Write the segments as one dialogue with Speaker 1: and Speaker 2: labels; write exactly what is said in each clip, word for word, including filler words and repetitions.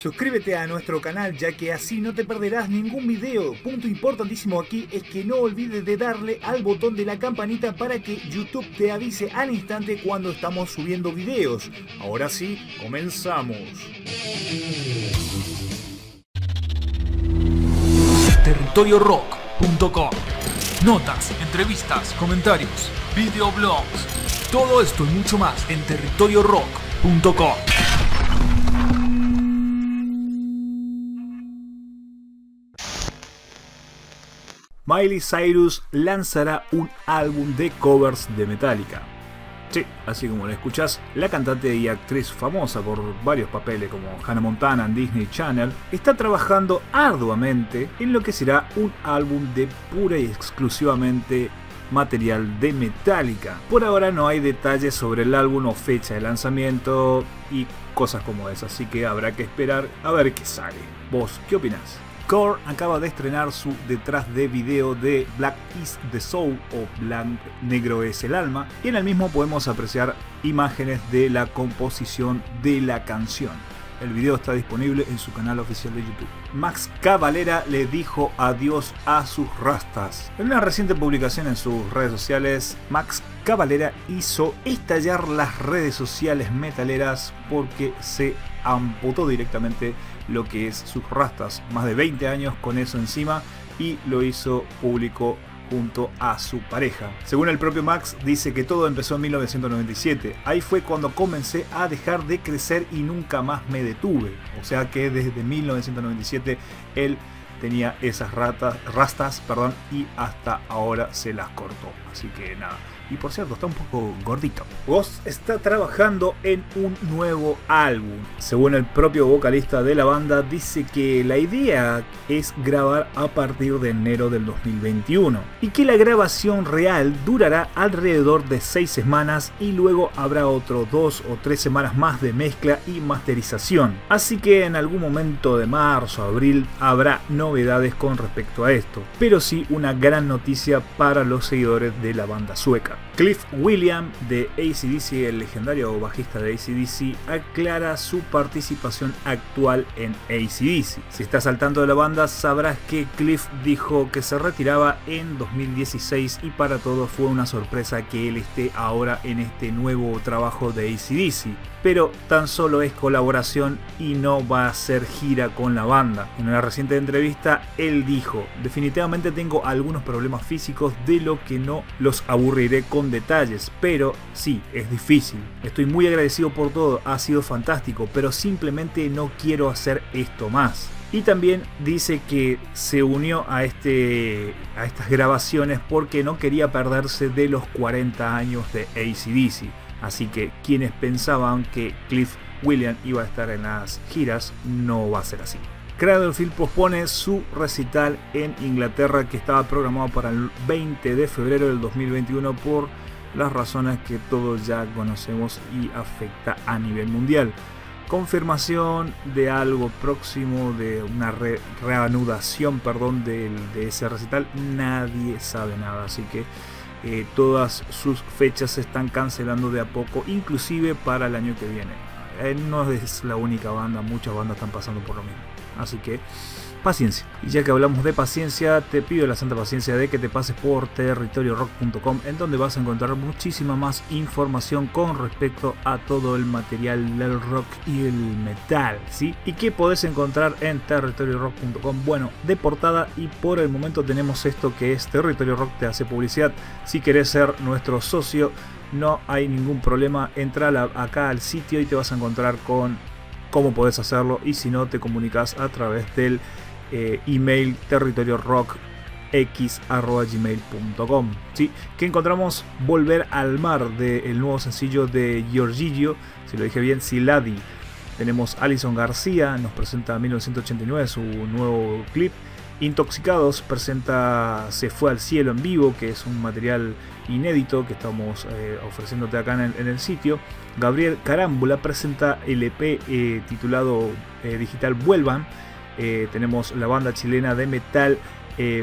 Speaker 1: Suscríbete a nuestro canal ya que así no te perderás ningún video. Punto importantísimo aquí es que no olvides de darle al botón de la campanita para que YouTube te avise al instante cuando estamos subiendo videos. Ahora sí, comenzamos.
Speaker 2: Territorio Rock punto com. Notas, entrevistas, comentarios, videoblogs. Todo esto y mucho más en Territorio Rock punto com.
Speaker 1: Miley Cyrus lanzará un álbum de covers de Metallica. Sí, así como lo escuchás, la cantante y actriz famosa por varios papeles como Hannah Montana en Disney Channel está trabajando arduamente en lo que será un álbum de pura y exclusivamente material de Metallica. Por ahora no hay detalles sobre el álbum o fecha de lanzamiento y cosas como esas, así que habrá que esperar a ver qué sale. ¿Vos qué opinás? Korn acaba de estrenar su detrás de video de Black is the Soul o Blanco Negro es el Alma, y en el mismo podemos apreciar imágenes de la composición de la canción. El video está disponible en su canal oficial de YouTube. Max Cavalera le dijo adiós a sus rastas. En una reciente publicación en sus redes sociales, Max Cavalera hizo estallar las redes sociales metaleras porque se amputó directamente lo que es sus rastas. Más de veinte años con eso encima, y lo hizo público junto a su pareja. Según el propio Max, dice que todo empezó en mil novecientos noventa y siete. Ahí fue cuando comencé a dejar de crecer y nunca más me detuve. O sea que desde mil novecientos noventa y siete él tenía esas ratas, rastas perdón, y hasta ahora se las cortó. Así que nada. Y por cierto, está un poco gordito. Ghost está trabajando en un nuevo álbum. Según el propio vocalista de la banda, dice que la idea es grabar a partir de enero del dos mil veintiuno. Y que la grabación real durará alrededor de seis semanas y luego habrá otros dos o tres semanas más de mezcla y masterización. Así que en algún momento de marzo o abril habrá novedades con respecto a esto. Pero sí una gran noticia para los seguidores de la banda sueca. Cliff Williams de A C D C, el legendario bajista de A C D C, aclara su participación actual en A C D C. Si estás al tanto de la banda, sabrás que Cliff dijo que se retiraba en dos mil dieciséis y para todos fue una sorpresa que él esté ahora en este nuevo trabajo de A C D C. Pero tan solo es colaboración y no va a hacer gira con la banda. En una reciente entrevista, él dijo: definitivamente tengo algunos problemas físicos de lo que no los aburriré con detalles, pero sí, es difícil. Estoy muy agradecido por todo, ha sido fantástico, pero simplemente no quiero hacer esto más. Y también dice que se unió a, este, a estas grabaciones porque no quería perderse de los cuarenta años de A C D C. Así que quienes pensaban que Cliff Williams iba a estar en las giras, no va a ser así. Cradlefield pospone su recital en Inglaterra, que estaba programado para el veinte de febrero del dos mil veintiuno por las razones que todos ya conocemos y afecta a nivel mundial. Confirmación de algo próximo, de una re reanudación perdón, de, de ese recital, nadie sabe nada, así que eh, todas sus fechas se están cancelando de a poco, inclusive para el año que viene. Eh, no es la única banda, muchas bandas están pasando por lo mismo. Así que paciencia. Y ya que hablamos de paciencia, te pido la santa paciencia de que te pases por Territorio Rock punto com, en donde vas a encontrar muchísima más información con respecto a todo el material del rock y el metal, ¿sí? Y que podés encontrar en Territorio Rock punto com. Bueno, de portada, y por el momento tenemos esto que es Territorio Rock te hace publicidad. Si querés ser nuestro socio, no hay ningún problema. Entra acá al sitio y te vas a encontrar con cómo podés hacerlo, y si no, te comunicas a través del eh, email territorio rock x arroba gmail punto com. ¿Sí? Que encontramos Volver al Mar, del nuevo sencillo de Giorgio, si lo dije bien, Siladi. Tenemos Alison García, nos presenta mil novecientos ochenta y nueve, su nuevo clip. Intoxicados presenta Se fue al cielo en vivo, que es un material inédito que estamos eh, ofreciéndote acá en el, en el sitio. Gabriel Carámbula presenta el E P eh, titulado eh, Digital Vuelvan. Eh, tenemos la banda chilena de metal eh,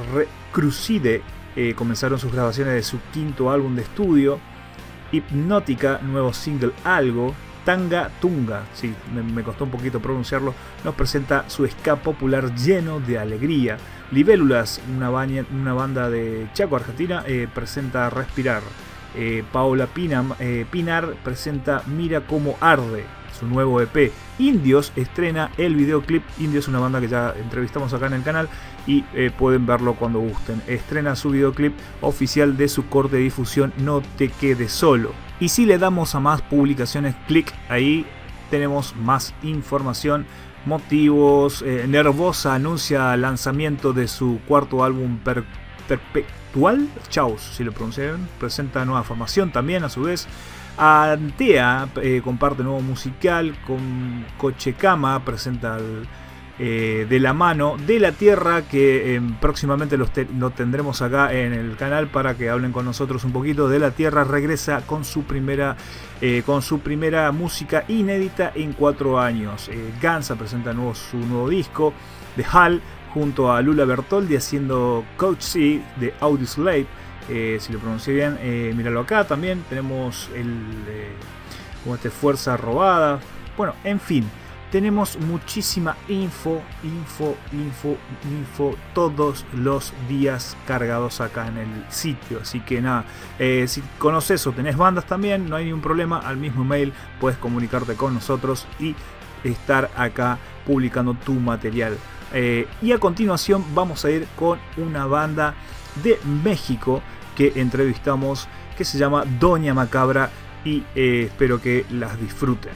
Speaker 1: Crucide, eh, comenzaron sus grabaciones de su quinto álbum de estudio. Hipnótica, nuevo single Algo. Tanga Tunga, sí, me, me costó un poquito pronunciarlo, nos presenta su ska popular lleno de alegría. Libélulas, una, baña, una banda de Chaco, Argentina, eh, presenta Respirar. Eh, Paola Pina, eh, Pinar presenta Mira Cómo Arde, su nuevo E P. Indios estrena el videoclip. Indios es una banda que ya entrevistamos acá en el canal y eh, pueden verlo cuando gusten. Estrena su videoclip oficial de su corte de difusión No Te Quedes Solo. Y si le damos a más publicaciones, clic ahí, tenemos más información, motivos. eh, Nervosa anuncia lanzamiento de su cuarto álbum per, Perpetual Chaos, si lo pronunciaron. Presenta nueva formación también a su vez. Antea eh, comparte nuevo musical con Cochecama, presenta el, eh, De la Mano de la Tierra, que eh, próximamente los te lo tendremos acá en el canal para que hablen con nosotros un poquito. De la Tierra regresa con su primera eh, con su primera música inédita en cuatro años. eh, Gansa presenta nuevo, su nuevo disco. The Hall junto a Lula Bertoldi haciendo Coach C de Audioslave. Eh, si lo pronuncié bien, eh, míralo acá también. Tenemos el eh, como este Fuerza Robada. Bueno, en fin, tenemos muchísima info, info, info, info todos los días cargados acá en el sitio. Así que nada, eh, si conoces o tenés bandas también, no hay ningún problema. Al mismo mail puedes comunicarte con nosotros y estar acá publicando tu material. Eh, y a continuación vamos a ir con una banda de México que entrevistamos, que se llama Doña Macabra, y eh, espero que las disfruten.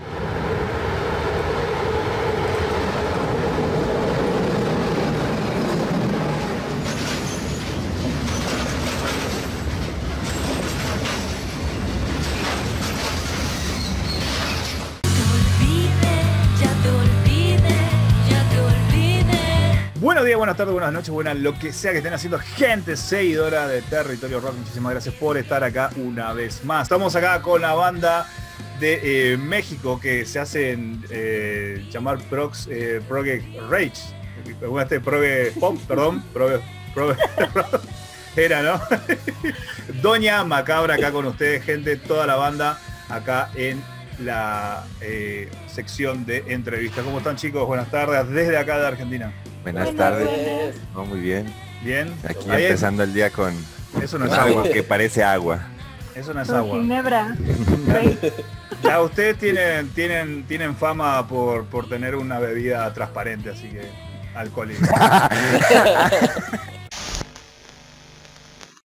Speaker 1: Buenos días, buenas tardes, buenas noches, buenas lo que sea que estén haciendo, gente seguidora de Territorio Rock. Muchísimas gracias por estar acá una vez más. Estamos acá con la banda de eh, México que se hacen eh, llamar Prox, eh, Proge Rage. Este Proge Pop, perdón, Proge, Proge era, ¿no? Doña Macabra acá con ustedes, gente, toda la banda acá en la eh, sección de entrevistas. ¿Cómo están, chicos? Buenas tardes, desde acá de Argentina.
Speaker 3: Buenas tardes. Oh, muy bien.
Speaker 1: Bien.
Speaker 3: Aquí ¿Ahí empezando es? El día con
Speaker 1: eso no es
Speaker 3: algo
Speaker 1: agua
Speaker 3: que parece agua.
Speaker 1: Eso no es agua.
Speaker 4: Ginebra.
Speaker 1: Ya ustedes tienen tienen tienen fama por por tener una bebida transparente, así que alcohólica.